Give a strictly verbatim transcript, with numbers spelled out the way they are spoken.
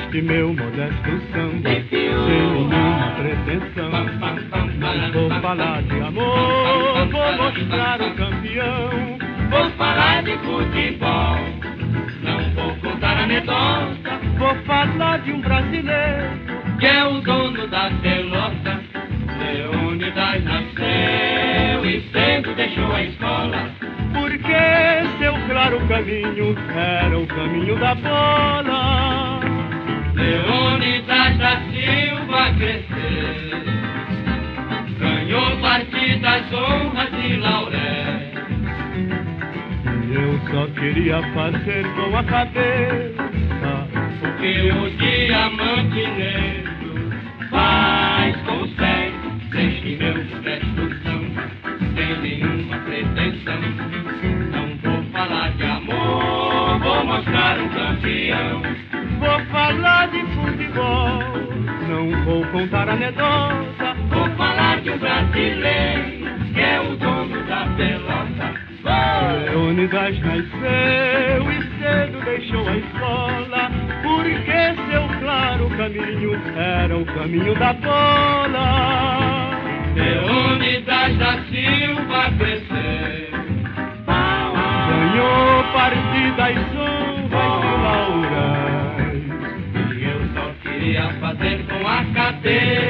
neste meu modesto samba, sem nenhuma pretensão. Não vou falar de amor, vou mostrar o campeão. Vou falar de futebol, não vou contar anedota. Vou falar de um brasileiro que é o dono da pelota. Leônidas nasceu e cedo deixou a escola, porque seu claro caminho era o caminho da bola. Leônidas da Silva cresceu, ganhou partidas, honras e lauréis. Eu só queria fazer com a cabeça o que o diamante negro faz com os pés. Deixe meu modesto samba sem nenhuma pretensão. Não vou falar de amor, vou mostrar um campeão. Vou falar de futebol, não vou contar anedota. Vou falar de um brasileiro que é o dono da pelota. Leônidas nasceu e cedo deixou a escola, porque seu claro caminho era o caminho da bola. Leônidas da Silva cresceu, ganhou partidas, honras e lauréis. e eu só queria fazer com a cabeça